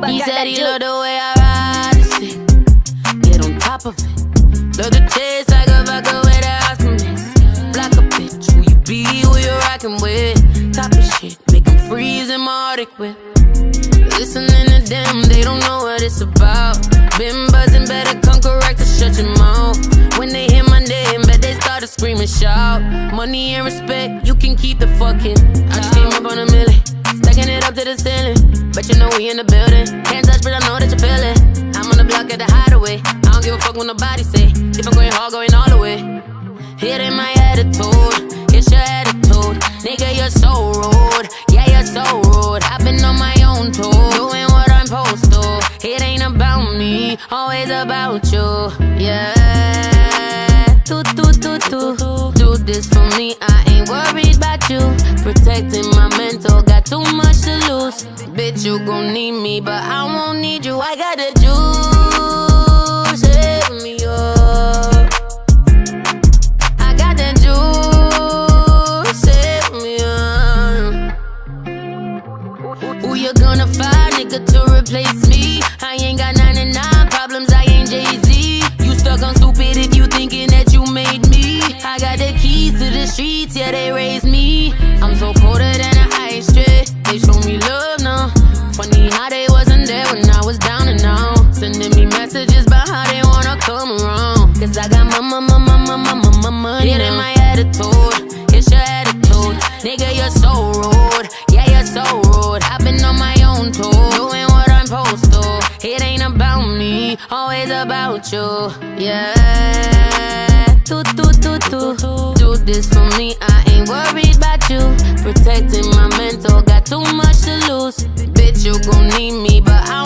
He said he loved the way I ride the stick, get on top of it. Love the chase like a vodka with a Oscar. Block a bitch, who you be, who you rockin' with. Top of shit, make them freeze in my Arctic whip. Listening to them, they don't know what it's about. Been buzzing, better come correct to shut your mouth. When they hear my name, bet they start to scream and shout. Money and respect, you can keep the fucking. I just came up on a milli, stacking it up to the ceiling. Bet you know we in the building. Can't touch, but I know that you feel it. I'm on the block at the hideaway. I don't give a fuck what nobody say. If I'm going hard, going all the way. It ain't my attitude, it's your attitude. Nigga, you're so rude, yeah, you're so rude. I've been on my own too, doing what I'm supposed to. It ain't about me, always about you, yeah. Do this for me, I ain't worried about you. Protecting my mental, got too much to lose. Bitch, you gon' need me, but I won't need you. I got the juice, hit me up. I got the juice, hit me up. Who you gonna find, nigga, to replace me? I ain't got 99 problems, I ain't Jay-Z. You stuck on stupid if you thinking that you made me. I got the keys to the streets, yeah, they raised me. I'm so colder than an ice tray. They show me love now. Funny how they wasn't there when I was down and out. Sending me messages about how they wanna come around. Cause I got my money. It ain't my attitude, it's your attitude. Nigga, you're so rude, yeah, you're so rude. I've been on my own too, doing what I'm supposed to. It ain't about me, always about you, yeah. Do this for me, I ain't worried about you. Protecting my mental, got too much to lose. Bitch, you gon' need me, but I